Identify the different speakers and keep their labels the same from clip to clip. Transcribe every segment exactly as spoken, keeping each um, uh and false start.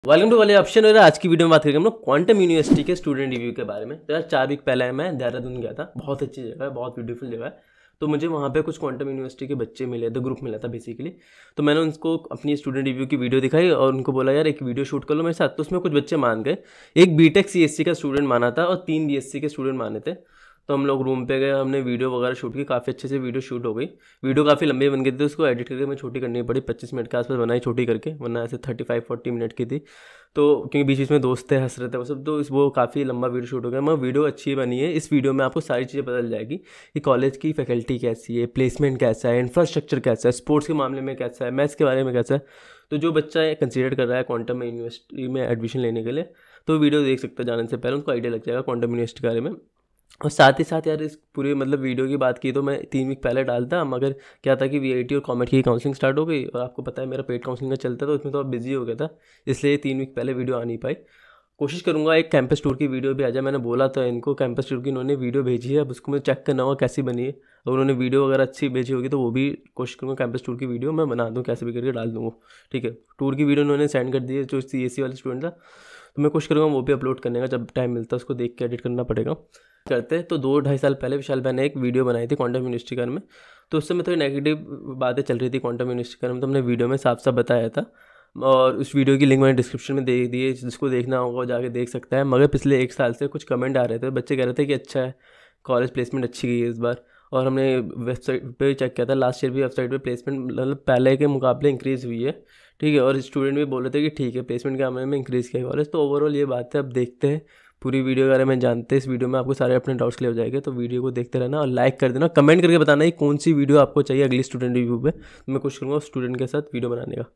Speaker 1: Welcome to वाले option. और आज की वीडियो में बात करेंगे हम लोग क्वांटम यूनिवर्सिटी के स्टूडेंट रिव्यू के बारे में। तो यार चार वीक पहले मैं देहरादून गया था, बहुत अच्छी जगह है, बहुत ब्यूटीफुल जगह है। तो मुझे वहाँ पे कुछ क्वांटम यूनिवर्सिटी के बच्चे मिले थे, ग्रुप मिला था बेसिकली। तो मैंने उनको अपनी स्टूडेंट रिव्यू की वीडियो दिखाई और उनको बोला यार एक वीडियो शूट कर लो मेरे साथ। तो उसमें कुछ बच्चे मान गए, एक बीटेक सीएससी का स्टूडेंट माना था और तीन बीएससी के स्टूडेंट माने थे। तो हम लोग रूम पे गए, हमने वीडियो वगैरह शूट की, काफ़ी अच्छे से वीडियो शूट हो गई। वीडियो काफ़ी लंबी बन गई थी, उसको एडिट करके मैं छोटी करनी पड़ी, पच्चीस मिनट के आसपास बनाई छोटी करके, वरना ऐसे थर्टी फाइव फोर्टी मिनट की थी। तो क्योंकि बीच बीच में दोस्त थे, हंस रहे थे वो सब, तो इस वो काफ़ी लंबा वीडियो शूट हो गया। मगर वीडियो अच्छी बनी है। इस वीडियो में आपको सारी चीज़ें पता चल जाएगी कि कॉलेज की फैकल्टी कैसी है, प्लेसमेंट कैसा है, इंफ्रास्ट्रक्चर कैसा है, स्पोर्ट्स के मामले में कैसा है, मैथ्स के बारे में कैसा है। तो जो बच्चा कंसिडर कर रहा है क्वांटम यूनिवर्सिटी में एडमिशन लेने के लिए, तो वीडियो देख सकता है, जाने से पहले उनको आइडिया लग जाएगा क्वांटम यूनिवर्सिटी के बारे में। और साथ ही साथ यार इस पूरे मतलब वीडियो की बात की तो मैं तीन वीक पहले डालता, मगर क्या था कि वीआईटी और कॉमेट की काउंसलिंग स्टार्ट हो गई और आपको पता है मेरा पेड काउंसलिंग का चलता था, तो उसमें तो अब बिजी हो गया था, इसलिए तीन वीक पहले वीडियो आ नहीं पाई। कोशिश करूंगा एक कैंपस टूर की वीडियो भी आ जाए। मैंने बोला था इनको कैंपस टूर की, इन्होंने वीडियो भेजी है, अब उसको मुझे चेक करना होगा कैसी बनी है। अगर उन्होंने वीडियो वगैरह अच्छी भेजी होगी तो वो भी कोशिश करूँगा कैंपस टूर की वीडियो मैं बना दूँ, कैसे भी करके डाल दूँगा। ठीक है, टूर की वीडियो उन्होंने सेंड कर दी है जो सी एस सी वाले स्टूडेंट था, तो मैं कोशिश करूँगा वो भी अपलोड करने का, जब टाइम मिलता है उसको देख के एडिट करना पड़ेगा। करते तो दो ढाई साल पहले विशाल भाई ने एक वीडियो बनाई थी क्वांटम यूनिवर्सिटी के बारे में, तो उससे मैं थोड़ी नेगेटिव बातें चल रही थी क्वांटम यूनिवर्सिटी के बारे में, तो हमने वीडियो में साफ साफ बताया था। और उस वीडियो की लिंक मैंने डिस्क्रिप्शन में दे दी है, जिसको देखना होगा वो जाके देख सकता है। मगर पिछले एक साल से कुछ कमेंट आ रहे थे, बच्चे कह रहे थे कि अच्छा है, कॉलेज प्लेसमेंट अच्छी गई है इस बार। और हमने वेबसाइट पे चेक किया था, लास्ट ईयर भी वेबसाइट पे प्लेसमेंट मतलब पहले के मुकाबले इंक्रीज़ हुई है। ठीक है, और स्टूडेंट भी बोल रहे थे कि ठीक है प्लेसमेंट के मामले में इंक्रीज़ किया कॉलेज। तो ओवरऑल ये बात है, अब देखते हैं पूरी वीडियो के बारे में जानते हैं। इस वीडियो में आपको सारे अपने डाउट्स क्लियर हो जाएंगे, तो वीडियो को देखते रहना और लाइक कर देना, कमेंट करके बताना कि कौन सी वीडियो आपको चाहिए अगली स्टूडेंट रिव्यू पे। मैं कोशिश करूँगा स्टूडेंट के साथ वीडियो बनाने का।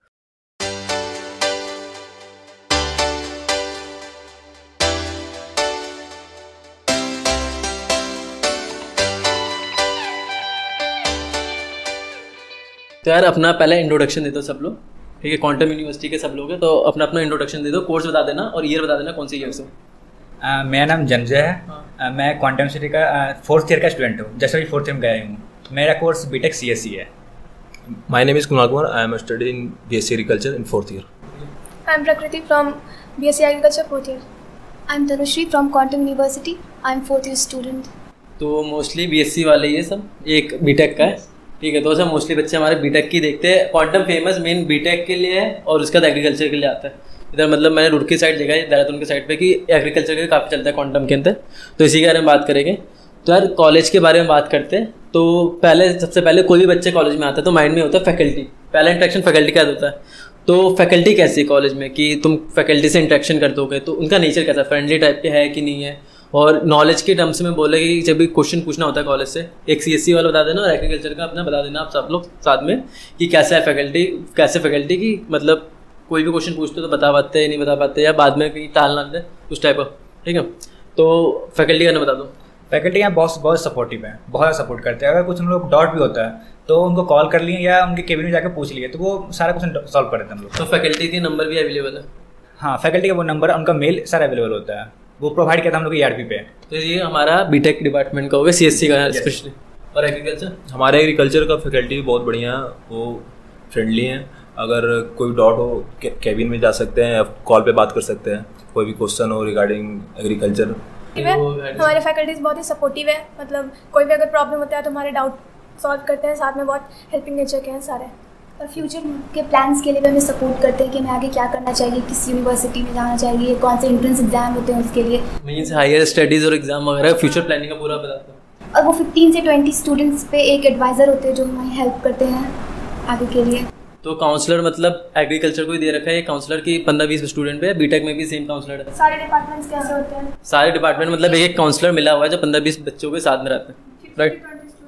Speaker 1: तो यार अपना पहले इंट्रोडक्शन दे दो सब लोग, ठीक है, क्वांटम यूनिवर्सिटी के सब लोग हैं, तो अपना अपना इंट्रोडक्शन दे दो, कोर्स बता देना और ईयर बता देना कौन सी ईयर से।
Speaker 2: Uh, मेरा नाम जंजय है।
Speaker 1: हाँ।
Speaker 2: uh, मैं क्वांटम यूनिवर्सिटी का फोर्थ ईयर का स्टूडेंट हूँ, जैसे भी फोर्थ ईयर में गया हूँ। मेरा कोर्स बीटेक सीएससी है।
Speaker 3: My name is Kunal Kumar. I am studying B S c Agriculture in fourth year.
Speaker 4: I am Prakriti from B S c Agriculture fourth year. I am Tanushri from Quantum University. I am fourth year student.
Speaker 1: तो mostly BSc वाले ये सब, एक BTech का है, ठीक है। तो सब मोस्टली बच्चे हमारे बीटेक की देखते हैं। क्वांटम फेमस मेन बीटेक के लिए है और उसका एग्रीकल्चर के लिए आता है। इधर मतलब मैंने रुड़की साइड देखा है, देहरादून के साइड पे, कि एग्रीकल्चर के काफ़ी चलता है क्वांटम के अंदर। तो इसी के बारे में बात करेंगे। तो यार कॉलेज के बारे में बात करते हैं। तो पहले सबसे पहले कोई भी बच्चे कॉलेज में आता है तो माइंड में होता है फैकल्टी, पहला इंटरेक्शन फैकल्टी का होता है। तो फैकल्टी कैसी है कॉलेज में, कि तुम फैकल्टी से इंटरेक्शन कर दोगे तो उनका नेचर कैसा, फ्रेंडली टाइप के है कि नहीं है। और नॉलेज के टर्म्स में बोले कि जब भी क्वेश्चन पूछना होता है कॉलेज से, एक सीएससी वाला बता देना और एग्रीकल्चर का अपना बता देना आप सब लोग साथ में, कि कैसा है फैकल्टी, कैसे फैकल्टी की मतलब कोई भी क्वेश्चन पूछते तो बता पाते हैं, नहीं बता पाते, या बाद में कहीं टाल ना दे, उस टाइप का। ठीक है, तो फैकल्टी का ना बता दो।
Speaker 2: फैकल्टी यहाँ बहुत बहुत सपोर्टिव है, बहुत सपोर्ट करते हैं। अगर कुछ हम लोग डाउट भी होता है तो उनको कॉल कर लिए या उनके केबिन में जाकर पूछ लिए, तो वो सारा क्वेश्चन सॉल्व कर देते हैं हम लोग।
Speaker 1: तो फैकल्टी की नंबर भी अवेलेबल है?
Speaker 2: हाँ, फैकल्टी का वो नंबर, उनका मेल सारा अवेलेबल होता है, वो प्रोवाइड किया था हम लोग ईआरपी पे।
Speaker 1: तो ये हमारा बीटेक डिपार्टमेंट का हो गया, सीएससी का स्पेशली। और एग्रीकल्चर,
Speaker 3: हमारे एग्रीकल्चर का फैकल्टी बहुत बढ़िया है, वो फ्रेंडली हैं। अगर कोई डाउट हो केबिन में जा सकते हैं, कॉल पे बात कर सकते हैं, कोई भी क्वेश्चन हो रिगार्डिंग एग्रीकल्चर।
Speaker 4: हमारे फैकल्टीज बहुत ही सपोर्टिव है, मतलब कोई भी अगर प्रॉब्लम होता है तो हमारे डाउट सॉल्व करते हैं, साथ में बहुत हेल्पिंग नेचर के हैं सारे। और फ्यूचर के प्लान्स के लिए भी हमें सपोर्ट करते हैं कि हमें आगे क्या करना चाहिए, किस यूनिवर्सिटी में जाना चाहिए, कौन से एंट्रेंस एग्जाम होते हैं उसके लिए,
Speaker 1: मींस हायर स्टडीज़ और एग्जाम वगैरह फ्यूचर प्लानिंग का पूरा बताता है।
Speaker 4: और वो फिफ्टीन से ट्वेंटी स्टूडेंट्स पे एक एडवाइज़र होते हैं जो हमें हेल्प करते हैं आगे के लिए।
Speaker 1: तो काउंसलर मतलब एग्रीकल्चर को ही दे रखा है काउंसलर की पंद्रह बीस स्टूडेंट पे, बीटेक में भी सेम काउंसलर है?
Speaker 4: सारे डिपार्टमेंट्स कैसे होते हैं?
Speaker 1: सारे डिपार्टमेंट मतलब एक एक काउंसलर मिला हुआ है जो पंद्रह बीस बच्चों के साथ में रहते हैं, राइट।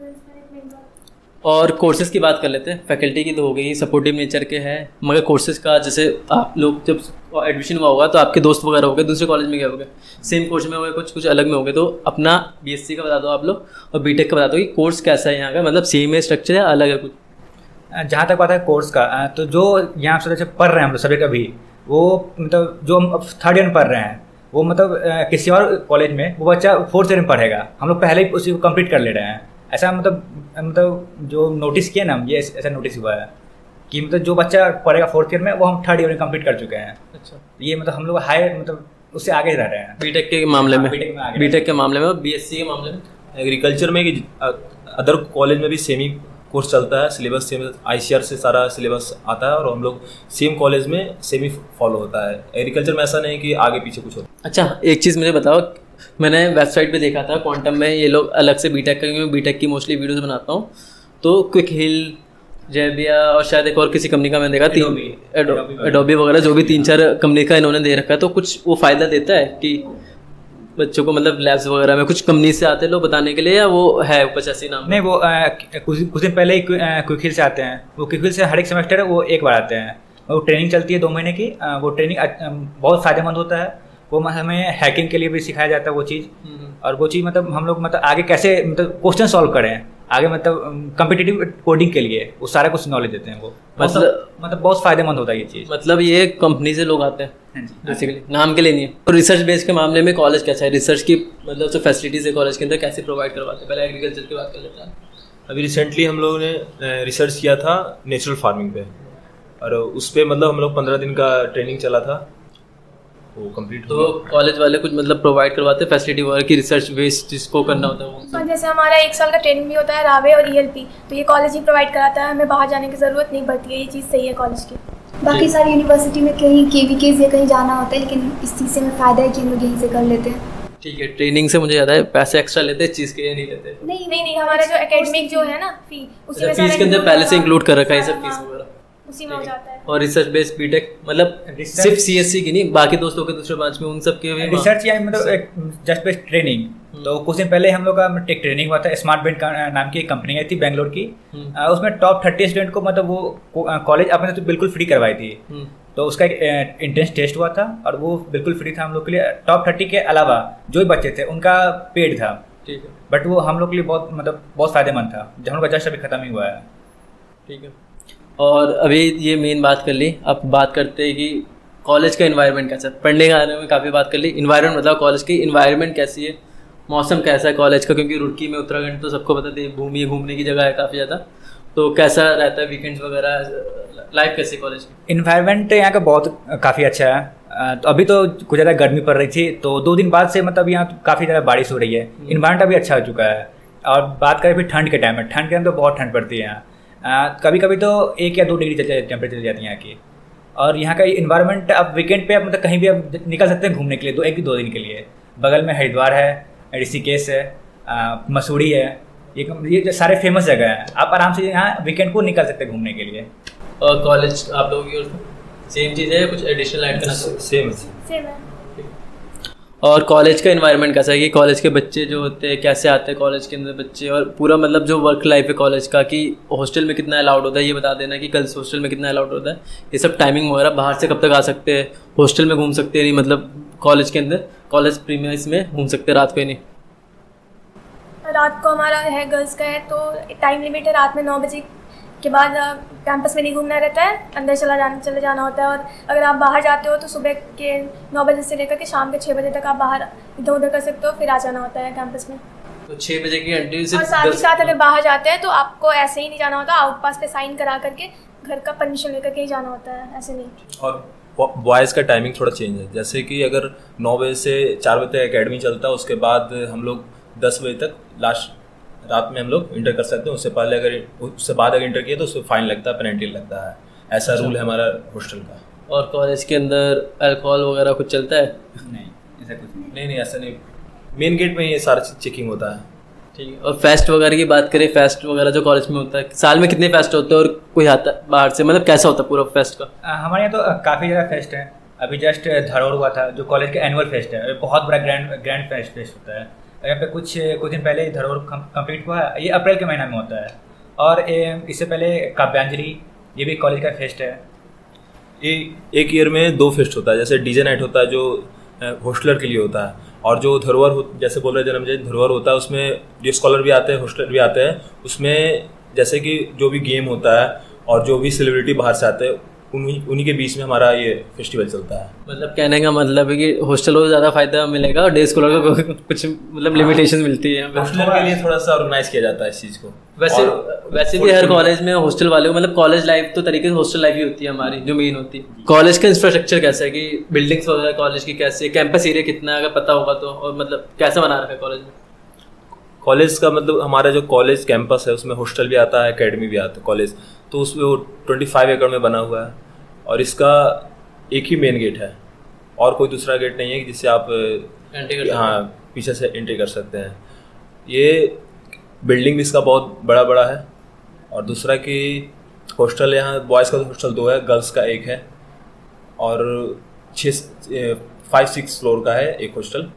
Speaker 1: और कोर्सेज की बात कर लेते हैं। फैकल्टी की तो हो गई, सपोर्टिव नेचर के हैं, मगर कोर्सेज का जैसे आप लोग जब एडमिशन हुआ होगा तो आपके दोस्त वगैरह हो गए, दूसरे कॉलेज में गए होंगे, सेम कोर्स में हो गए, कुछ कुछ अलग में हो गए। तो अपना बीएससी का बता दो आप लोग और बीटेक का बता दो कि कोर्स कैसा है यहाँ का, मतलब सेम है स्ट्रक्चर है, अलग है कुछ?
Speaker 2: जहाँ तक बात है कोर्स का, तो जो यहाँ से पढ़ रहे हैं हम लोग सभी का भी, वो मतलब जो हम थर्ड ईयर में पढ़ रहे हैं, वो मतलब किसी और कॉलेज में वो बच्चा फोर्थ ईयर में पढ़ेगा, हम लोग पहले ही उसी को कंप्लीट कर ले रहे हैं। ऐसा मतलब मतलब जो नोटिस किया ना, ये ऐसा नोटिस हुआ है। कि मतलब जो बच्चा पढ़ेगा फोर्थ ईयर में वो हम थर्ड ईयर में कंप्लीट कर चुके हैं।
Speaker 1: अच्छा,
Speaker 2: ये मतलब हम लोग हाई मतलब उससे आगे रह रहे हैं
Speaker 1: बीटेक के मामले में,
Speaker 2: बीटेक में आगे
Speaker 1: बीटेक के मामले में, बीएससी के मामले में,
Speaker 3: एग्रीकल्चर में कि अदर कॉलेज में भी सेम ही कोर्स चलता है, सिलेबस सेम, आईसीआर से सारा सिलेबस आता है और हम लोग सेम कॉलेज में सेम ही फॉलो होता है। एग्रीकल्चर में ऐसा नहीं कि आगे पीछे कुछ होता है।
Speaker 1: अच्छा, एक चीज़ मुझे बताओ, मैंने वेबसाइट पे देखा था क्वांटम में ये लोग अलग से बीटेक का, क्योंकि बीटेक की मोस्टली वीडियोस बनाता हूँ, तो क्विक हिल, जेबिया और शायद एक और किसी कंपनी का मैंने देखा, तीन एडोबी वगैरह जो भी तीन चार कंपनी का इन्होंने दे रखा है, तो कुछ वो फ़ायदा देता है कि बच्चों को मतलब लैब्स वगैरह में कुछ कंपनी से आते हैं लोग बताने के लिए, या वो है कुछ ऐसी नाम?
Speaker 2: नहीं, वो आ, कुछ कुछ दिन पहले ही क्विक हिल से आते हैं। वो क्विक हिल से हर एक सेमेस्टर वो एक बार आते हैं। वो ट्रेनिंग चलती है दो महीने की। आ, वो ट्रेनिंग बहुत फ़ायदेमंद होता है। वो हमें हैकिंग के लिए भी सिखाया जाता है वो चीज़, और वो चीज़ मतलब हम लोग मतलब आगे कैसे मतलब क्वेश्चन सॉल्व करें, आगे मतलब कम्पिटिटिव कोडिंग के लिए वो सारा कुछ नॉलेज देते हैं। वो मतलब मतलब बहुत फ़ायदेमंद होता है ये चीज़।
Speaker 1: मतलब ये कंपनी से लोग आते हैं बेसिकली, नाम के लिए नहीं है। और रिसर्च बेस के मामले में कॉलेज कैसा है? रिसर्च की मतलब जो फैसिलिटीज़ है कॉलेज के अंदर कैसे प्रोवाइड करवाते हैं? पहले एग्रीकल्चर की बात कर लेते हैं।
Speaker 3: अभी रिसेंटली हम लोगों ने रिसर्च किया था नेचुरल फार्मिंग पे, और उस पर मतलब हम लोग पंद्रह दिन का ट्रेनिंग चला था, वो कंप्लीट।
Speaker 1: तो कॉलेज वाले कुछ मतलब प्रोवाइड करवाते हैं फैसिलिटी वगैरह की, रिसर्च बेस्ड जिसको करना होता है वो?
Speaker 4: तो जैसे हमारा एक साल का ट्रेनिंग भी होता है रावे और ईएलपी, तो ये कॉलेज ही प्रोवाइड कराता है, हमें बाहर जाने की ज़रूरत नहीं पड़ती है। ये चीज़ सही है कॉलेज की।
Speaker 5: बाकी सारी यूनिवर्सिटी में कहीं केवीकेज या कहीं जाना होता है, लेकिन इस चीज़ से हमें फ़ायदा है कि हम लोग यहीं से कर लेते हैं।
Speaker 1: ठीक है, ट्रेनिंग से मुझे याद है पैसे एक्स्ट्रा लेते हैं, चीज़ के लिए नहीं लेते?
Speaker 4: नहीं नहीं नहीं, हमारा जो एकेडमिक जो है ना फी, उसी में
Speaker 1: फीस के अंदर पहले से इंक्लूड कर रखा है सब फीस वगैरह,
Speaker 4: उसी में हो जाता है।
Speaker 1: और रिसर्च बेस्ड बीटेक मतलब सिर्फ सीएससी की नहीं, बाकी दोस्तों के दूसरे ब्रांच में उन सब के भी
Speaker 2: रिसर्च या मतलब जस्ट बेस्ड ट्रेनिंग। तो कुछ दिन पहले हम लोग का टेक ट्रेनिंग हुआ था, स्मार्ट बैंड नाम की एक कंपनी आई थी बेंगलोर की। उसमें टॉप थर्टी स्टूडेंट को मतलब वो कॉलेज अपने तो बिल्कुल फ्री करवाई थी। तो उसका एक एंट्रेंस टेस्ट हुआ था और वो बिल्कुल फ्री था हम लोग के लिए। टॉप थर्टी के अलावा जो भी बच्चे थे उनका पेड था।
Speaker 1: ठीक है,
Speaker 2: बट वो हम लोग के लिए बहुत मतलब बहुत फ़ायदेमंद था, जब हम लोग का जस्ट अभी ख़त्म ही हुआ है।
Speaker 1: ठीक है, और अभी ये मेन बात कर ली, अब बात करते हैं कि कॉलेज का इन्वायरमेंट कैसा है। पढ़ने के बारे में काफ़ी बात कर ली, इन्वायरमेंट मतलब कॉलेज की इन्वायरमेंट कैसी है, मौसम कैसा है कॉलेज का, क्योंकि रुड़की में उत्तराखंड तो सबको पता है भूमि घूमने की जगह है काफ़ी ज़्यादा, तो कैसा रहता है वीकेंड्स वगैरह, लाइफ कैसी कॉलेज की?
Speaker 2: इन्वायरमेंट यहाँ का बहुत काफ़ी अच्छा है। तो अभी तो कुछ ज़्यादा गर्मी पड़ रही थी, तो दो दिन बाद से मतलब यहाँ तो काफ़ी ज़्यादा बारिश हो रही है। इन्वायरमेंट अभी अच्छा हो चुका है। और बात करें फिर ठंड के टाइम में, ठंड के टाइम तो बहुत ठंड पड़ती है यहाँ। कभी कभी तो एक या दो डिग्री टेम्परेचर चली जाती है यहाँ की। और यहाँ का इन्वायरमेंट अब वीकेंड पे आप मतलब कहीं भी आप निकल सकते हैं घूमने के लिए, दो एक दो दिन के लिए। बगल में हरिद्वार है, ऋषिकेश है, मसूरी है, ये ये सारे फेमस जगह हैं। आप आराम से यहाँ वीकेंड को निकल सकते हैं घूमने के लिए।
Speaker 1: और कॉलेज आप लोगों की ओर से सेम चीज़ है, कुछ एडिशनल ऐड करना?
Speaker 3: सेम
Speaker 4: सेम है।
Speaker 1: और कॉलेज का इन्वायरमेंट कैसा है कि कॉलेज के बच्चे जो होते हैं कैसे आते हैं कॉलेज के अंदर बच्चे, और पूरा मतलब जो वर्क लाइफ है कॉलेज का, कि हॉस्टल में कितना अलाउड होता है ये बता देना, कि गर्ल्स हॉस्टल में कितना अलाउड होता है, ये सब टाइमिंग वगैरह, बाहर से कब तक आ सकते हैं, हॉस्टल में घूम सकते हैं नहीं, मतलब कॉलेज के अंदर कॉलेज प्रीमियस में घूम सकते हैं, रात को ही नहीं?
Speaker 4: रात को हमारा है गर्ल्स का है तो टाइम लिमिट है, रात में नौ बजे के बाद कैंपस में नहीं घूमना रहता है, अंदर चला जाना चले जाना होता है। और अगर आप बाहर जाते हो तो सुबह के नौ बजे से लेकर के शाम के छः बजे तक आप बाहर इधर उधर कर सकते हो, फिर आ जाना होता है कैंपस में।
Speaker 1: तो छः बजे की एंट्री से
Speaker 4: और साथ ही साथ अगर बाहर जाते हैं तो आपको ऐसे ही नहीं जाना होता, आउट पास पे साइन करा करके घर का परमिशन लेकर के ही जाना होता है, ऐसे नहीं।
Speaker 3: और बॉयज़ का टाइमिंग थोड़ा चेंज है, जैसे कि अगर नौ बजे से चार बजे तक एकेडमी चलता है, उसके बाद हम लोग दस बजे तक लास्ट रात में हम लोग इंटर कर सकते हैं। उससे पहले अगर उससे बाद अगर इंटर किया तो उससे फाइन लगता है, पेनल्टी लगता है। ऐसा रूल है हमारा हॉस्टल का।
Speaker 1: और कॉलेज के अंदर अल्कोहल वगैरह कुछ चलता है?
Speaker 2: नहीं, ऐसा कुछ नहीं।
Speaker 3: नहीं नहीं ऐसा नहीं, मेन गेट में ये सारा चीज़ चेकिंग होता है।
Speaker 1: ठीक है, और फेस्ट वगैरह की बात करें, फेस्ट वगैरह जो कॉलेज में होता है, साल में कितने फेस्ट होते हैं और कोई आता है बाहर से, मतलब कैसा होता है पूरा फेस्ट का?
Speaker 2: हमारे यहाँ तो काफ़ी ज़्यादा फेस्ट है। अभी जस्ट धरोहर हुआ था, जो कॉलेज का एनुअल फेस्ट है, बहुत बड़ा ग्रैंड ग्रैंड फेस्ट फेस्ट होता है। यहाँ पे कुछ कुछ दिन पहले धरोहर कंप्लीट हुआ है, ये अप्रैल के महीना में होता है। और इससे पहले काव्यांजलि, ये भी कॉलेज का फेस्ट है।
Speaker 3: ये एक ईयर में दो फेस्ट होता है, जैसे डीजे नाइट होता है जो हॉस्टलर के लिए होता है, और जो धरोहर हो जैसे बोल रहे जन्मजय धरोहर होता है, उसमें जो स्कॉलर भी आते हैं हॉस्टलर भी आते हैं। उसमें जैसे कि जो भी गेम होता है और जो भी सेलिब्रिटी बाहर से आते हैं उन्हीं उन्हीं के बीच में हमारा ये फेस्टिवल चलता है।
Speaker 1: मतलब कहने का मतलब है कि हॉस्टल को ज़्यादा फायदा मिलेगा और डे स्कॉलर को कुछ मतलब लिमिटेशन मिलती है।
Speaker 3: हॉस्टलर के लिए थोड़ा सा ऑर्गेनाइज किया जाता है इस चीज़ को।
Speaker 1: वैसे वैसे भी हर कॉलेज में हॉस्टल वाले को मतलब कॉलेज लाइफ तो तरीके से हॉस्टल लाइफ ही होती है हमारी जो मेन होती है। कॉलेज का इंफ्रास्ट्रक्चर कैसा है कि बिल्डिंग्स वगैरह कॉलेज की कैसे है, कैंपस एरिया कितना है अगर पता होगा तो, और मतलब कैसा बना रखा है कॉलेज में?
Speaker 3: कॉलेज का मतलब हमारा जो कॉलेज कैंपस है उसमें हॉस्टल भी आता है, एकेडमी भी आता है कॉलेज, तो उसमें वो ट्वेंटी फाइव एकड़ में बना हुआ है और इसका एक ही मेन गेट है और कोई दूसरा गेट नहीं है कि जिससे आप हाँ पीछे से एंट्री कर सकते हैं। ये बिल्डिंग भी इसका बहुत बड़ा बड़ा है और दूसरा कि हॉस्टल यहाँ बॉयज़ का हॉस्टल दो है, गर्ल्स का एक है और छः फाइव सिक्स फ्लोर का है एक हॉस्टल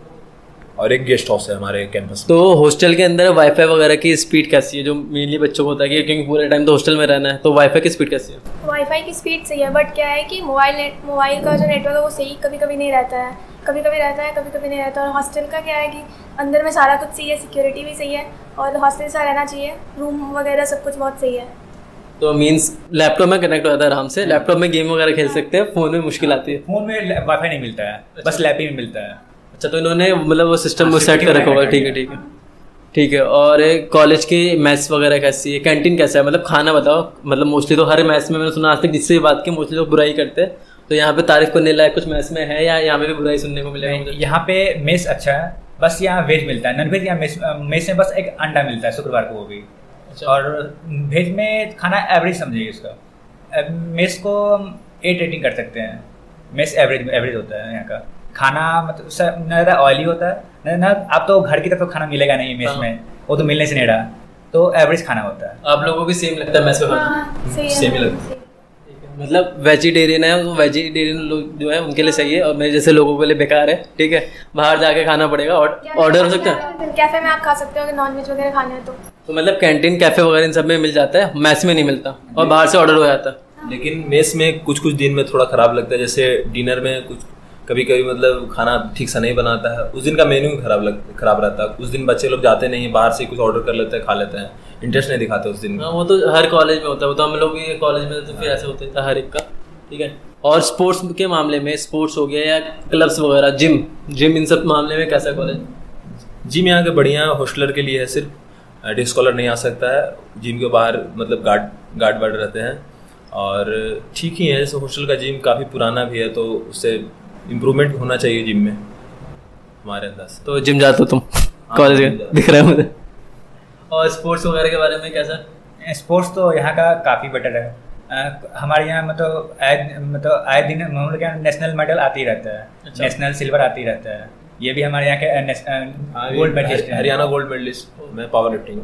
Speaker 3: और एक गेस्ट हाउस है हमारे कैंपस।
Speaker 1: तो हॉस्टल के अंदर वाईफाई वगैरह की स्पीड कैसी है जो मेनली बच्चों को होता है क्योंकि पूरे टाइम तो हॉस्टल में रहना है, तो वाईफाई की स्पीड कैसी है?
Speaker 4: वाईफाई की स्पीड सही है बट क्या है कि मोबाइल नेट मोबाइल का जो नेटवर्क है वो सही कभी कभी नहीं रहता है, कभी कभी रहता है कभी कभी नहीं रहता। और हॉस्टल का क्या है कि अंदर में सारा कुछ सही है, सिक्योरिटी भी सही है और हॉस्टल सा रहना चाहिए, रूम वगैरह सब कुछ बहुत सही है।
Speaker 1: तो मीन्स लैपटॉप में कनेक्ट हो जाता है आराम से, लैपटॉप में गेम वगैरह खेल सकते हैं, फ़ोन में मुश्किल आती है।
Speaker 2: फ़ोन में वाईफाई नहीं मिलता है, बस लैप ही में मिलता है।
Speaker 1: अच्छा, तो इन्होंने मतलब वो सिस्टम वो सेट कर रखा होगा। ठीक है ठीक है ठीक है। और कॉलेज की मैथ्स वगैरह कैसी है, कैंटीन कैसा है, मतलब खाना बताओ। मतलब मोस्टली तो हर मैथ्स में मैंने सुना आज तक जिससे बात की मोस्टली लोग बुराई करते हैं, तो यहाँ पे तारीफ करने लायक कुछ मैथ्स में है या यहाँ पे भी बुराई सुनने को मिलेगा?
Speaker 2: यहाँ पे मेस अच्छा है, बस यहाँ वेज मिलता है, नॉन वेज यहाँ मेस मेस में बस एक अंडा मिलता है शुक्रवार को वो भी। अच्छा। और वेज में खाना एवरेज समझिए इसका, मेस को हम एट रेटिंग कर सकते हैं। मेस एवरेज एवरेज होता है यहाँ का खाना, मतलब न ज़्यादा ऑयली होता है ना, आप तो घर की तरफ तो खाना मिलेगा नहीं मेस में, वो तो मिलने से नहीं रहा, तो एवरेज खाना होता है।
Speaker 1: आप लोगों को भी सेम लगता है मेस का खाना?
Speaker 3: सेम ही लगता है।
Speaker 1: मतलब वेजिटेरियन है तो वेजिटेरियन लोग जो है उनके लिए सही है और मेरे जैसे लोगों के लिए बेकार है। ठीक है, बाहर जाके खाना पड़ेगा, ऑर्डर हो सकता है
Speaker 4: कैफे में, आप खा सकते हो अगर नॉन वेज वगैरह खाना है तो।
Speaker 1: तो मतलब कैंटीन कैफे वगैरह इन सब में मिल जाता है, मैस में नहीं मिलता और बाहर से ऑर्डर हो जाता है।
Speaker 3: लेकिन मेस में कुछ कुछ दिन में थोड़ा ख़राब लगता है, जैसे डिनर में कुछ कभी कभी मतलब खाना ठीक से नहीं बनाता है, उस दिन का मेन्यू खराब लग खराब रहता है, उस दिन बच्चे लोग जाते नहीं, बाहर से कुछ ऑर्डर कर लेते हैं, खा लेते हैं, इंटरेस्ट नहीं दिखाते उस दिन।
Speaker 1: हाँ, वो तो हर कॉलेज में होता है, वो तो हम लोग भी कॉलेज में तो फिर ऐसे होता था हर एक का। ठीक है। और स्पोर्ट्स के मामले में, स्पोर्ट्स हो गया या क्लब्स वगैरह, जिम जिम इन सब मामले में कैसा कॉलेज?
Speaker 3: जिम यहाँ के बढ़िया हॉस्टलर के लिए है, सिर्फ डे स्कॉलर नहीं आ सकता है, जिम के बाहर मतलब गार्ड गार्ड वार्ड रहते हैं और ठीक ही है। जैसे हॉस्टल का जिम काफ़ी पुराना भी है तो उससे इम्प्रूवमेंट होना चाहिए जिम में हमारे अंदाज।
Speaker 1: तो जिम जाते हो तुम कॉलेज का, दिख रहा है मुझे। और स्पोर्ट्स वगैरह के बारे में कैसा?
Speaker 2: स्पोर्ट्स तो यहाँ का काफ़ी बेटर है। आ, हमारे यहाँ मतलब आए मतलब आए दिन हम लोग यहाँ नेशनल मेडल आते ही रहता है। अच्छा। नेशनल सिल्वर आते ही रहता है, ये भी हमारे यहाँ के गोल्ड मेडलिस्ट है,
Speaker 3: हरियाणा गोल्ड मेडलिस्ट में पावर लिफ्टिंग।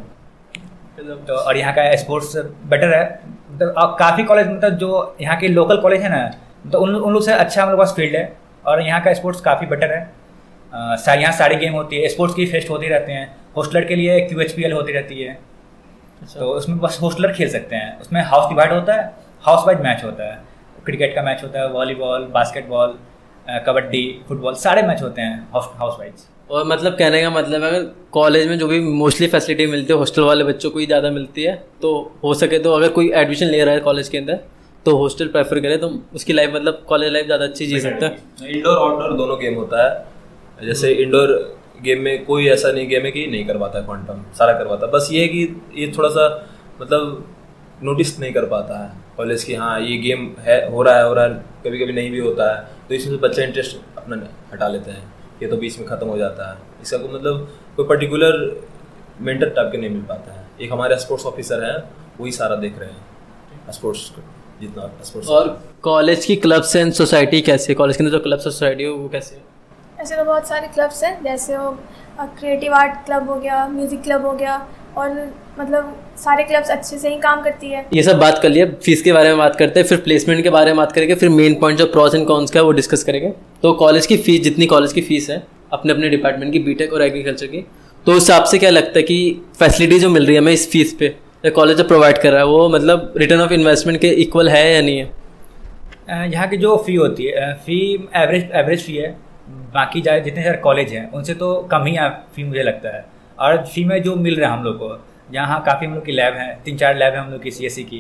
Speaker 2: तो और यहाँ का स्पोर्ट्स बेटर है, मतलब काफ़ी कॉलेज मतलब जो यहाँ के लोकल कॉलेज है ना, तो उन उन लोग से अच्छा हमारे पास फील्ड है और यहाँ का स्पोर्ट्स काफ़ी बेटर है। आ, यहाँ सारी गेम होती है, स्पोर्ट्स की फेस्ट होते रहते हैं, हॉस्टलर के लिए क्यू एच पी एल होती रहती है। अच्छा। तो उसमें बस हॉस्टलर खेल सकते हैं, उसमें हाउस डिवाइड होता है, हाउस वाइज मैच होता है, क्रिकेट का मैच होता है, वॉलीबॉल, बास्केटबॉल, कबड्डी, फुटबॉल, सारे मैच होते हैं हाउस वाइज।
Speaker 1: और मतलब कहने का मतलब है अगर कॉलेज में जो भी मोस्टली फैसिलिटी मिलती है हॉस्टल वाले बच्चों को ही ज़्यादा मिलती है, तो हो सके तो अगर कोई एडमिशन ले रहा है कॉलेज के अंदर तो हॉस्टल प्रेफर करे तो उसकी लाइफ मतलब कॉलेज लाइफ ज़्यादा अच्छी जी सकता है।
Speaker 3: इंडोर आउटडोर दोनों गेम होता है, जैसे इंडोर गेम में कोई ऐसा नहीं गेम है कि नहीं करवाता है, क्वांटम सारा करवाता है, बस ये है कि ये थोड़ा सा मतलब नोटिस नहीं कर पाता है कॉलेज की, हाँ ये गेम है हो रहा है हो रहा है कभी कभी नहीं भी होता है, तो इसमें से बच्चे इंटरेस्ट अपना हटा लेते हैं, ये तो बीच में ख़त्म हो जाता है। इसका कोई मतलब कोई पर्टिकुलर मेंटर टाइप के नहीं मिल पाता है। एक हमारे स्पोर्ट्स ऑफिसर हैं, वही सारा देख रहे हैं स्पोर्ट्स जितना स्पोर्ट्स।
Speaker 1: और कॉलेज की क्लब्स एंड सोसाइटी कैसी है? कॉलेज के अंदर जो क्लब्स और सोसाइटी हो वो कैसी है?
Speaker 4: ऐसे तो बहुत सारे क्लब्स हैं, जैसे वो क्रिएटिव आर्ट क्लब हो गया, म्यूज़िक क्लब हो गया, और मतलब सारे क्लब्स अच्छे से ही काम करती है।
Speaker 1: ये सब बात कर लिया, फीस के बारे में बात करते हैं, फिर प्लेसमेंट के बारे में बात करेंगे, फिर मेन पॉइंट जो प्रॉस एंड कॉन्स का है वो डिस्कस करेंगे। तो कॉलेज की फीस, जितनी कॉलेज की फीस है अपने अपने डिपार्टमेंट की, बीटेक और एग्रीकल्चर की, तो उस हिसाब से क्या लगता है कि फैसिलिटी जो मिल रही है हमें इस फीस पे कॉलेज जो प्रोवाइड कर रहा है वो मतलब रिटर्न ऑफ इन्वेस्टमेंट के इक्वल है या नहीं है?
Speaker 2: यहाँ की जो फ़ी होती है, फ़ी एवरेज एवरेज फ़ी है, बाकी जाए जितने सारे कॉलेज हैं उनसे तो कम ही फ़ी मुझे लगता है। और फ़ी में जो मिल रहा है हम लोग को, यहाँ काफ़ी हम लोग की लैब है, तीन चार लैब है हम लोग की सी एस सी की,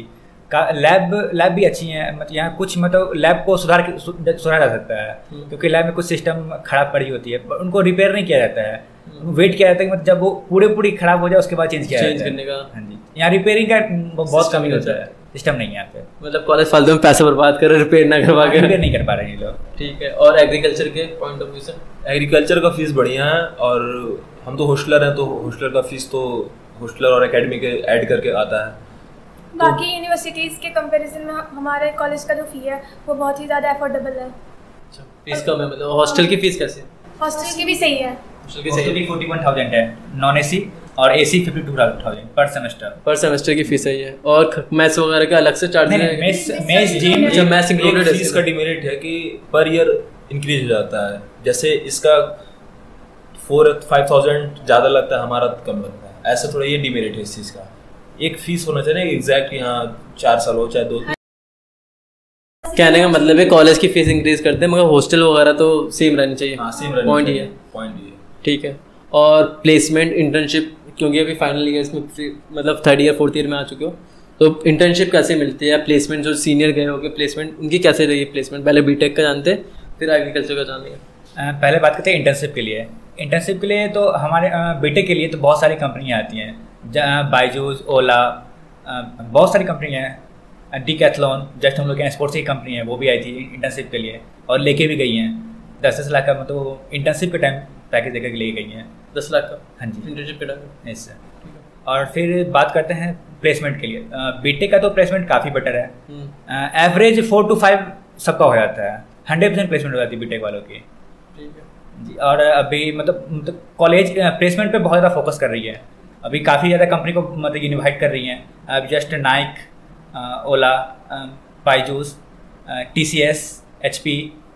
Speaker 2: का लैब लैब भी अच्छी हैं, मतलब यहाँ कुछ मतलब लैब को सुधार सुधारा जा सकता है, क्योंकि लैब में कुछ सिस्टम खराब पड़ी होती है, उनको रिपेयर नहीं किया जाता है, वेट किया जाता है कि मतलब जब वो पूरे पूरी खराब हो जाए उसके बाद चेंज किया
Speaker 1: चेंज
Speaker 2: जाता है।
Speaker 1: करने का
Speaker 2: हाँ जी, यहाँ रिपेयरिंग का बहुत कमी होता है, सिस्टम नहीं है यहाँ पे,
Speaker 1: मतलब कॉलेज फालतू में पैसे बर्बाद कर रिपेयर ना करवा के
Speaker 2: रिपेयर नहीं कर पा रहे हैं ये लोग।
Speaker 1: ठीक है। और एग्रीकल्चर के पॉइंट ऑफ व्यू से?
Speaker 3: एग्रीकल्चर का फीस बढ़िया है, और हम तो होस्टलर हैं तो होस्टलर का फीस तो होस्टलर और एकेडमी के ऐड करके आता है।
Speaker 4: बाकी यूनिवर्सिटीज़ के कंपैरिजन में हमारे कॉलेज का जो फ़ी है वो बहुत ही ज़्यादा अफोर्डेबल है।
Speaker 1: अच्छा, फीस कम है, मतलब हॉस्टल की फीस कैसी है?
Speaker 4: हॉस्टल की भी सही है,
Speaker 1: हॉस्टल की सही
Speaker 2: हॉस्टल की फोर्टी वन थाउजेंड है, नॉन एसी और AC fifty two thousand per semester.
Speaker 1: Per semester की फीस सही है। और मेस वगैरह का अलग से चार्ज है?
Speaker 2: मेस मेस जिम
Speaker 1: अच्छा, मैथ्स इंक्लूडेड है।
Speaker 3: फीस का डिमेरिट है कि पर ईयर इंक्रीज हो जाता है, जैसे इसका फोर फाइव थाउजेंड ज़्यादा लगता है, हमारा कम लगता है, ऐसा थोड़ा ये डिमेरिट है इस चीज़ का। एक फीस होना चाहिए एग्जैक्ट, यहाँ चार साल हो चाहे दो।
Speaker 1: कहने का मतलब है कॉलेज की फीस इंक्रीज करते हैं मगर हॉस्टल वगैरह तो सेम रहनी चाहिए।
Speaker 3: हाँ सेम रहना
Speaker 1: पॉइंट ही है।
Speaker 3: पॉइंट ही है।
Speaker 1: ठीक है। और प्लेसमेंट इंटर्नशिप, क्योंकि अभी फाइनल ईयर इसमें मतलब थर्ड ईयर फोर्थ ईयर में आ चुके हो, तो इंटर्नशिप कैसे मिलती है? प्लेसमेंट जो सीनियर गए हो के प्लेसमेंट उनकी कैसे रही है प्लेसमेंट? पहले बीटेक का जानते हैं फिर एग्रीकल्चर का जानेंगे।
Speaker 2: पहले बात करते हैं इंटर्नशिप के लिए। इंटर्नशिप के लिए तो हमारे बीटेक के लिए तो बहुत सारी कंपनियाँ आती हैं, बायजूस, ओला, बहुत सारी कंपनियाँ हैं, डीकैथलॉन, जस्ट हम लोग के स्पोर्ट्स की कंपनी है वो भी आई थी इंटर्नशिप के लिए और लेके भी गई हैं। दस दस लाख का मतलब इंटर्नशिप के टाइम पैकेज देकर ले गई हैं।
Speaker 1: दस लाख का?
Speaker 2: हाँ जी,
Speaker 1: इंटर्नशिप के टाइम।
Speaker 2: Yes sir. और फिर बात करते हैं प्लेसमेंट के लिए। बीटेक का तो प्लेसमेंट काफ़ी बेटर है, एवरेज फोर टू फाइव सबका हो जाता है, हंड्रेड परसेंट प्लेसमेंट हो जाती है बीटेक वालों की।
Speaker 1: ठीक है
Speaker 2: जी। और अभी मतलब मतलब कॉलेज प्लेसमेंट पे बहुत ज़्यादा फोकस कर रही है, अभी काफ़ी ज़्यादा कंपनी को मतलब इनवाइट कर रही हैं। अब just Nike, Ola, Byju's, T C S, H P,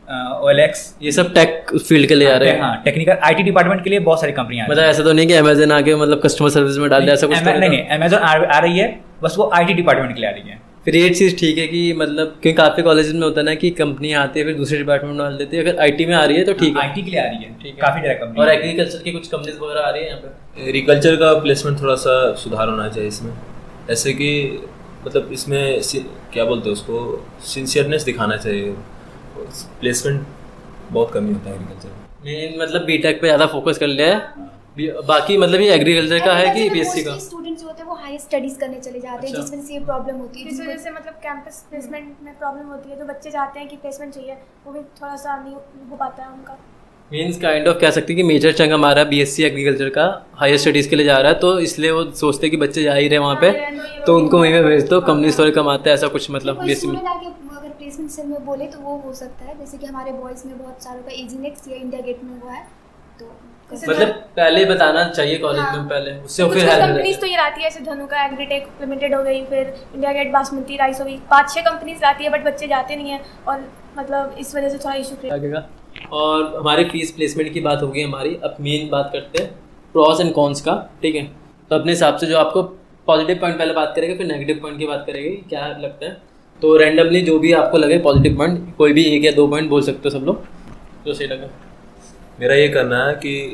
Speaker 2: O L X,
Speaker 1: ये सब टेक फील्ड के लिए आ रहे हैं।
Speaker 2: हाँ, टेक्निकल आईटी डिपार्टमेंट के लिए बहुत सारी कंपनियां।
Speaker 1: मतलब ऐसा तो नहीं कि अमेजन आके मतलब कस्टमर सर्विस में डाल दिया ऐसा कुछ?
Speaker 2: नहीं नहीं, अमेजन आ रही है, बस वो आईटी डिपार्टमेंट के लिए आ रही है।
Speaker 1: फिर ये चीज़ ठीक है कि मतलब क्योंकि काफ़ी कॉलेज में होता है ना कि कंपनी आती है फिर दूसरे डिपार्टमेंट में डाल देती है, अगर आईटी में आ रही है तो ठीक है,
Speaker 2: आईटी के लिए आ रही है,
Speaker 1: ठीक है,
Speaker 2: काफ़ी ज़्यादा कंपनी।
Speaker 1: और एग्रीकल्चर की कुछ कंपनीज वगैरह आ रही है यहाँ पे?
Speaker 3: एग्रीकल्चर का प्लेसमेंट थोड़ा सा सुधार होना चाहिए इसमें, ऐसे कि मतलब इसमें क्या बोलते हैं उसको, सिंसियरनेस दिखाना चाहिए, प्लेसमेंट बहुत कमी होता है एग्रीकल्चर में।
Speaker 1: मेन मतलब बीटेक पे ज़्यादा फोकस कर लिया है, बाकी मतलब ये एग्रीकल्चर का है कि बीएससी का?
Speaker 5: स्टूडेंट्स जो होते हैं वो हाई स्टडीज करने चले जाते हैं,
Speaker 1: अच्छा।
Speaker 5: जिस वजह से ये प्रॉब्लम होती है।
Speaker 4: इस वजह से मतलब कैंपस प्लेसमेंट में प्रॉब्लम होती है, तो बच्चे चाहते हैं कि प्लेसमेंट चाहिए, वो भी थोड़ा सा नहीं हो पाता है उनका।
Speaker 1: मीन्स काइंड ऑफ कह सकते हैं कि मेजर चंक हमारा बीएससी एग्रीकल्चर का हायर स्टडीज़ के लिए जा रहा है, तो इसलिए वो सोचते हैं कि बच्चे जा ही रहे वहाँ पे तो उनको वहीं पे भेज दो, कंपनीज थोड़े कमाते हैं, ऐसा कुछ मतलब बीएससी में।
Speaker 5: अगर प्लेसमेंट से में बोले तो वो हो सकता है, जैसे कि हमारे बॉयज़ में बहुत सारों का एजी नेक्स्ट या इंडिया गेट में हुआ है, तो
Speaker 1: मतलब पहले बताना चाहिए कॉलेज
Speaker 4: हाँ।
Speaker 1: में पहले, उससे
Speaker 4: कुछ
Speaker 1: फिर
Speaker 4: कुछ
Speaker 1: हेल्प
Speaker 4: कंपनीज तो ये आती है, जैसे धनु का एग्रीटेक लिमिटेड हो गई, फिर इंडिया गेट बासमती राइस हो गई, पाँच छः कंपनीज आती है बट बच्चे जाते नहीं हैं, और मतलब इस वजह से थोड़ा इशू क्रिएट
Speaker 1: लगेगा। और हमारी फीस प्लेसमेंट की बात होगी हमारी, अब मेन बात करते हैं प्रॉस एंड कॉन्स का। ठीक है, तो अपने हिसाब से जो आपको पॉजिटिव पॉइंट पहले बात करेंगे फिर नेगेटिव पॉइंट की बात करेंगे, क्या लगता है? तो रैंडमली जो भी आपको लगे पॉजिटिव पॉइंट, कोई भी एक या दो पॉइंट बोल सकते हो सब लोग, जो सही लगे।
Speaker 3: मेरा ये करना है कि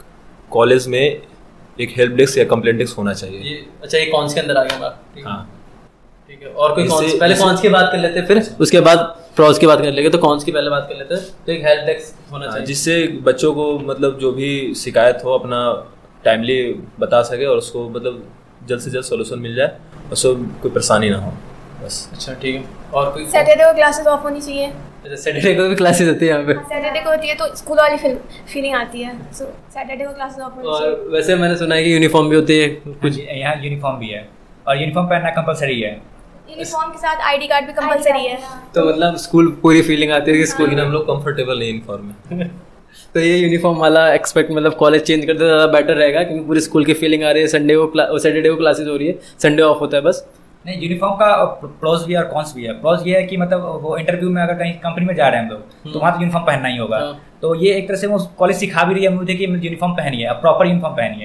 Speaker 3: कॉलेज में एक हेल्प डेस्क या कंप्लेंट डेस्क होना चाहिए।
Speaker 1: ये अच्छा, ये कॉन्स के अंदर आ गया बात।
Speaker 3: हाँ
Speaker 1: ठीक है, और कोई
Speaker 3: इससे-
Speaker 1: कॉन्स? पहले
Speaker 3: इससे-
Speaker 1: कॉन्स की बात कर लेते हैं, फिर उसके बाद प्रॉस की बात कर लेंगे। तो कॉन्स की पहले बात कर लेते हैं। तो एक हेल्प डेस्क होना
Speaker 3: हाँ,
Speaker 1: चाहिए
Speaker 3: जिससे बच्चों को मतलब जो भी शिकायत हो अपना टाइमली बता सके और उसको मतलब जल्द से जल्द सोल्यूशन मिल जाए, उसको कोई परेशानी ना हो बस।
Speaker 1: अच्छा ठीक है, और कोई?
Speaker 4: सैटरडे को क्लासेस ऑफ होनी चाहिए।
Speaker 1: सैटरडे को भी क्लासेस होती है यहाँ पे?
Speaker 4: सैटरडे को होती है तो स्कूल वाली फील फीलिंग आती है, सो सैटरडे को क्लासेस ऑफ होनी चाहिए।
Speaker 1: और वैसे मैंने सुना है कि यूनिफॉर्म भी होती है कुछ?
Speaker 2: कुछ यहाँ यूनिफॉर्म भी है और यूनिफॉर्म पहनना कंपलसरी है।
Speaker 4: यूनिफॉर्म के साथ आईडी कार्ड भी कंपलसरी है।
Speaker 1: तो मतलब स्कूल पूरी फीलिंग आती है कि स्कूल।
Speaker 3: लेकिन हम लोग कंफर्टेबल नहीं यूनिफॉर्म में।
Speaker 1: तो ये यूनिफॉर्म वाला एक्सपेक्ट मतलब कॉलेज चेंज करते ज़्यादा बेटर रहेगा, क्योंकि पूरी स्कूल की फीलिंग आ रही है। संडे को सैटरडे को क्लासेस हो रही है, संडे ऑफ होता है बस।
Speaker 2: नहीं, यूनिफॉर्म का प्रोज भी है और कॉन्स भी है। प्रोज ये है कि मतलब वो इंटरव्यू में अगर कहीं कंपनी में जा रहे हैं हम लोग तो वहाँ तो यूनिफॉर्म पहनना ही होगा।
Speaker 1: हाँ।
Speaker 2: तो ये एक तरह से वो कॉलेज सिखा भी रही है मुझे कि यूनिफॉर्म पहनिए, अब प्रॉपर यूनिफॉर्म पहनिए।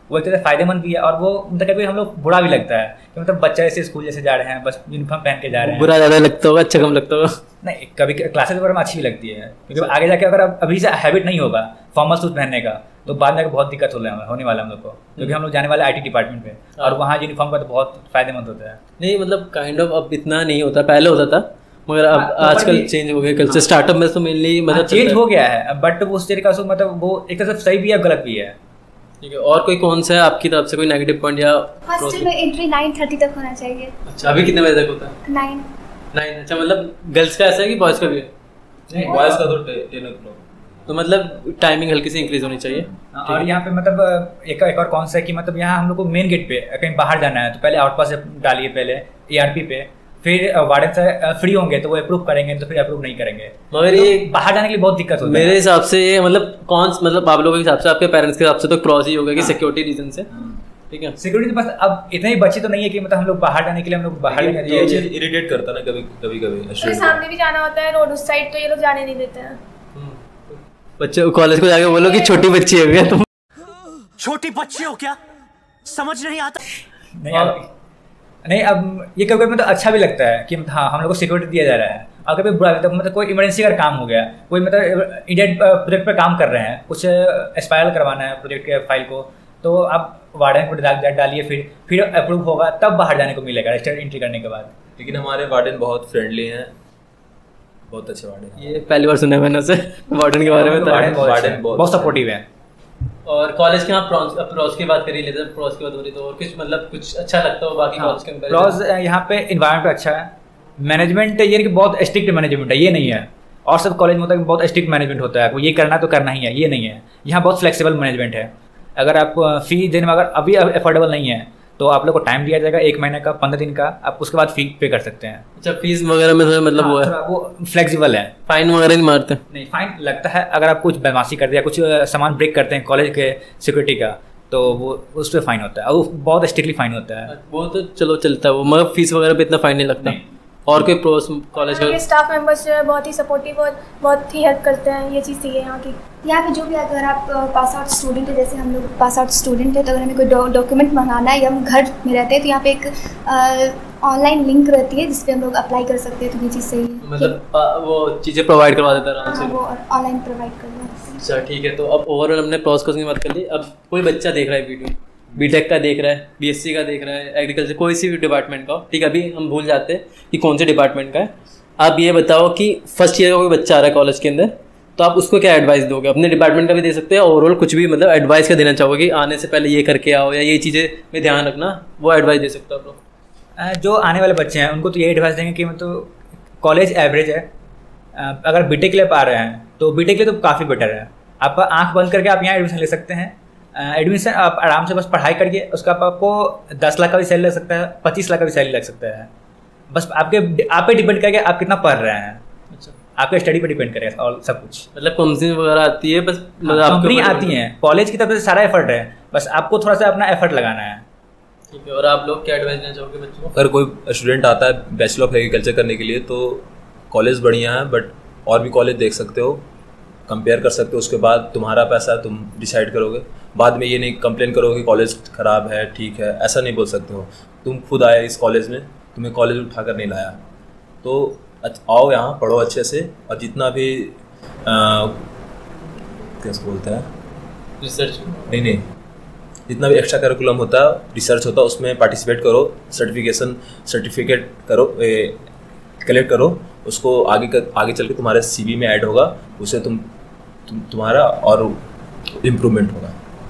Speaker 2: वो एक तरह से फायदेमंद भी है, और वो मतलब कभी हम लोग बुरा भी लगता है कि मतलब बच्चा ऐसे स्कूल जैसे जा रहे हैं, बस यूनिफॉर्म पहन के जा रहे हैं।
Speaker 1: बुरा ज़्यादा लगता होगा, अच्छा कम लगता होगा?
Speaker 2: नहीं, कभी क्लासेस वगैरह में अच्छी भी लगती है, क्योंकि आगे जाके अगर अब अभी से हैबिट नहीं होगा फॉर्मल सूट पहनने का, तो बाद में बहुत दिक्कत होने होने वाला हम लोग को, क्योंकि हम लोग जाने वाले आईटी डिपार्टमेंट में, और वहाँ यूनिफॉर्म का तो बहुत फायदेमंद होता है।
Speaker 1: नहीं मतलब काइंड ऑफ अब इतना नहीं होता, पहले होता था, मगर अब आजकल चेंज हो गया कल्चर। स्टार्टअप में तो मेनली मतलब
Speaker 2: चेंज हो गया है, बट उस तरीका से मतलब वो एक तरह से सही भी है गलत भी है।
Speaker 1: ठीक है, और कोई कौन सा है आपकी तरफ से कोई नेगेटिव पॉइंट या?
Speaker 5: हॉस्टल में एंट्री नाइन थर्टी तक होना चाहिए।
Speaker 1: अच्छा, अभी कितने बजे तक होता है?
Speaker 5: Nine
Speaker 1: nine. अच्छा, मतलब गर्ल्स का ऐसा है कि बॉयज़ का भी है?
Speaker 3: नहीं, बॉयज़ का तो टेन ओ क्लॉक।
Speaker 1: तो मतलब टाइमिंग हल्की सी इंक्रीज होनी चाहिए।
Speaker 2: और यहाँ पे मतलब एक एक और कौन सा है कि मतलब यहाँ हम लोग को मेन गेट पे कहीं बाहर जाना है तो पहले आउटपास डालिए, पहले एआरपी पे, फिर वार्डन से फ्री होंगे तो वो अप्रूव करेंगे, तो फिर अप्रूव नहीं करेंगे।
Speaker 1: मगर ये
Speaker 2: तो बाहर जाने के लिए बहुत दिक्कत होती है
Speaker 1: मेरे हिसाब से। ये मतलब कौन मतलब आप लोगों के हिसाब से, आपके पेरेंट्स के हिसाब से तो क्रॉस ही होगा कि सिक्योरिटी रीजन से, ठीक है?
Speaker 2: सिक्योरिटी बस अब इतने ही बच्चे तो नहीं है कि मतलब हम लोग बाहर जाने के लिए हम लोग बाहर
Speaker 3: ये, ये चीज इरिटेट करता ना कभी कभी कभी
Speaker 4: अगर सामने भी जाना होता है रोड उस साइड, तो ये लोग जाने नहीं देते हैं।
Speaker 1: बच्चे कॉलेज को जाके बोलो कि छोटी बच्ची है क्या तुम?
Speaker 6: छोटी बच्ची हो क्या, समझ नहीं आता?
Speaker 2: नहीं अब नहीं अब ये कभी कभी मतलब अच्छा भी लगता है कि हाँ हम लोग को सिक्योरिटी दिया जा रहा है, और कभी बुरा लगता है मतलब कोई इमरजेंसी का काम हो गया, कोई मतलब इंडियन प्रोजेक्ट पर काम कर रहे हैं, कुछ स्पायरल करवाना है प्रोजेक्ट के फाइल को, तो आप वार्डन को डालिए, फिर फिर अप्रूव होगा तब बाहर जाने को मिलेगा एक्स्ट्रा एंट्री करने के बाद।
Speaker 3: लेकिन हमारे वार्डन बहुत फ्रेंडली हैं, बहुत अच्छे वार्डन।
Speaker 1: ये पहली बार सुना है मैंने से वार्डन के बारे में।
Speaker 2: वार्डन बहुत सपोर्टिव है।
Speaker 1: और कॉलेज के आप प्रॉस की बात कर ही लेते हैं, प्रॉस की बात हो रही तो और कुछ मतलब कुछ अच्छा लगता हो बाकी कॉलेज के
Speaker 2: प्रॉस? यहाँ पे इन्वायरमेंट अच्छा है, मैनेजमेंट ये कि बहुत स्ट्रिक्ट मैनेजमेंट है, ये नहीं है। और सब कॉलेज में होता है कि बहुत स्ट्रिक्ट मैनेजमेंट होता है, आपको ये करना तो करना ही है, ये नहीं है। यहाँ बहुत फ्लेक्सिबल मैनेजमेंट है। अगर आप फी देने में अगर अभी अफोर्डेबल नहीं है तो आप लोग को टाइम दिया जाएगा एक महीने का, पंद्रह दिन का, आप उसके बाद फी पे कर सकते हैं।
Speaker 1: अच्छा, फीस वगैरह में तो मतलब वो है,
Speaker 2: वो फ्लेक्सिबल है।
Speaker 1: फाइन वगैरह नहीं मारते?
Speaker 2: नहीं, फाइन लगता है अगर आप कुछ बदमाशी करते हैं, कुछ सामान ब्रेक करते हैं कॉलेज के सिक्योरिटी का, तो वो उस पर फाइन होता है, और वो बहुत स्ट्रिक्टली फाइन होता है।
Speaker 1: वो तो चलो चलता है वो, मगर फीस वगैरह पे इतना फाइन नहीं लगता। और कोई प्रोस कॉलेज का
Speaker 4: स्टाफ मेंबर्स जो है बहुत ही सपोर्टिव और बहुत ही हेल्प करते हैं, ये चीज़ थी है यहाँ की।
Speaker 5: यहाँ पे जो भी अगर आप पास आउट स्टूडेंट है, जैसे हम लोग पास आउट स्टूडेंट है, तो अगर हमें कोई डॉक्यूमेंट मंगाना है या हम घर में रहते हैं तो यहाँ पे एक ऑनलाइन लिंक रहती है जिसपे हम लोग अप्लाई कर सकते हैं, तो ये चीज़ सही है।
Speaker 1: मतलब आ, वो चीज़ें प्रोवाइड करवा देता है आराम से,
Speaker 5: वो ऑनलाइन प्रोवाइड करवा देते हैं।
Speaker 1: अच्छा ठीक है। तो अब ओवरऑल हमने प्रॉस कोर्स की बात कर ली। अब कोई बच्चा देख रहा है वीडियो, बीटेक का देख रहा है, बीएससी का देख रहा है, एग्रीकल्चर कोई सी भी डिपार्टमेंट का हो, ठीक है, अभी हम भूल जाते हैं कि कौन से डिपार्टमेंट का है। आप ये बताओ कि फर्स्ट ईयर का कोई बच्चा आ रहा है कॉलेज के अंदर, तो आप उसको क्या एडवाइस दोगे? अपने डिपार्टमेंट का भी दे सकते हैं, ओवरऑल कुछ भी मतलब एडवाइस का देना चाहोगे कि आने से पहले ये करके आओ या ये चीज़ें में ध्यान रखना, वो एडवाइस दे सकते हो आप लोग?
Speaker 2: जो आने वाले बच्चे हैं उनको तो ये एडवाइस देंगे कि मतलब कॉलेज एवरेज है, अगर बीटेक के लिए पा रहे हैं तो बीटेक के लिए तो काफ़ी बेटर है। आप आंख बंद करके आप यहाँ एडमिशन ले सकते हैं। एडमिशन आप आराम से बस पढ़ाई करिए, उसका आपको दस लाख का भी सैलरी लग सकता है, पच्चीस लाख का भी सैलरी लग सकता है। बस आपके आप पे डिपेंड करेगा आप कितना पढ़ रहे हैं। अच्छा, आपके स्टडी पे डिपेंड करेगा और सब कुछ।
Speaker 1: मतलब कंपनी वगैरह आती है, बस
Speaker 2: कंपनी आती है, कॉलेज की तरफ से सारा एफर्ट है, बस आपको थोड़ा सा अपना एफर्ट लगाना है।
Speaker 1: ठीक है। और आप लोग क्या एडवाइस देना चाहोगे बच्चों को?
Speaker 3: अगर कोई स्टूडेंट आता है बैचलर ऑफ एग्रीकल्चर करने के लिए तो कॉलेज बढ़िया है, बट और भी कॉलेज देख सकते हो, कंपेयर कर सकते हो। उसके बाद तुम्हारा पैसा तुम डिसाइड करोगे। बाद में ये नहीं कंप्लेन करोगे कि कॉलेज ख़राब है, ठीक है, ऐसा नहीं बोल सकते हो। तुम खुद आए इस कॉलेज में, तुम्हें कॉलेज उठा कर नहीं लाया, तो आओ यहाँ पढ़ो अच्छे से, और जितना भी कैसे बोलते हैं
Speaker 1: रिसर्च
Speaker 3: नहीं नहीं जितना भी एक्स्ट्रा करिकुलम होता है, रिसर्च होता है, उसमें पार्टिसिपेट करो, सर्टिफिकेशन सर्टिफिकेट करो, कलेक्ट करो, उसको आगे कर, आगे चल के तुम्हारे सीवी में ऐड होगा, उससे तुम, तुम तुम्हारा और इम्प्रूवमेंट होगा।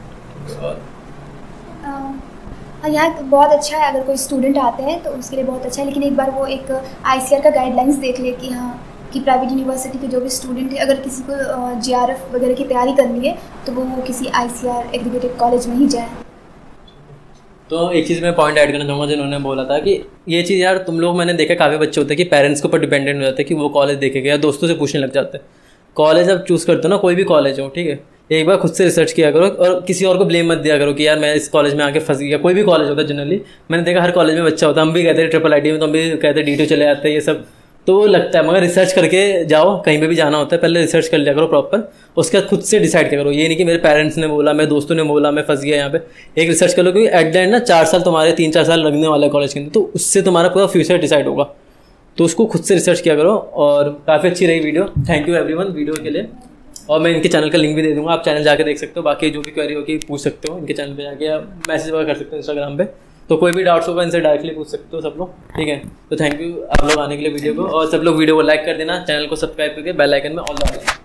Speaker 5: यहाँ बहुत अच्छा है, अगर कोई स्टूडेंट आते हैं तो उसके लिए बहुत अच्छा है, लेकिन एक बार वो एक आईसीआर का गाइडलाइंस देख ले कि हाँ कि प्राइवेट यूनिवर्सिटी के जो भी स्टूडेंट है, अगर किसी को जेआरएफ वगैरह की तैयारी करनी है तो वो किसी आईसीआर एग्रीगेटेड कॉलेज में ही जाए।
Speaker 1: तो एक चीज़ मैं पॉइंट ऐड करना चाहूँगा, जिन्होंने बोला था कि ये चीज़ यार तुम लोग, मैंने देखा काफ़ी बच्चे होते हैं कि पेरेंट्स के ऊपर डिपेंडेंट हो जाते हैं कि वो कॉलेज देखेगा या दोस्तों से पूछने लग जाते हैं। कॉलेज अब चूज़ करते हो ना, कोई भी कॉलेज हो, ठीक है, एक बार खुद से रिसर्च किया करो और किसी और को ब्लेम मत दिया करो कि यार मैं इस कॉलेज में आके फंस गया। कोई भी कॉलेज होता है जनरली, मैंने देखा हर कॉलेज में बच्चा होता है, हम भी कहते हैं ट्रिपल आई टी में, तो हम भी कहते हैं डी टू चले जाते हैं, ये सब तो वो लगता है, मगर रिसर्च करके जाओ, कहीं पे भी जाना होता है पहले रिसर्च कर लिया करो प्रॉपर, उसके बाद खुद से डिसाइड करो। ये नहीं कि मेरे पेरेंट्स ने बोला, मेरे दोस्तों ने बोला, मैं फंस गया यहाँ पे। एक रिसर्च कर लो, क्योंकि एट द एंड ना चार साल तुम्हारे, तीन चार साल लगने वाला है कॉलेज के अंदर, तो उससे तुम्हारा पूरा फ्यूचर डिसाइड होगा। तो उसको खुद से रिसर्च किया करो। और काफ़ी अच्छी रही video, thank you everyone video के लिए। और मैं इनके चैनल का लिंक भी दे दूँगा, आप चैनल जाके देख सकते हो। बाकी जो भी क्वेरी होगी पूछ सकते हो इनके चैनल पे जाके, या मैसेज वगैरह कर सकते हो इंस्टाग्राम पे। तो कोई भी डाउट्स होगा इनसे डायरेक्टली पूछ सकते हो सब लोग, ठीक है। तो थैंक यू आप लोग आने के लिए वीडियो को, और सब लोग वीडियो को लाइक कर देना, चैनल को सब्सक्राइब करके बेल आइकन में ऑल दबा देना।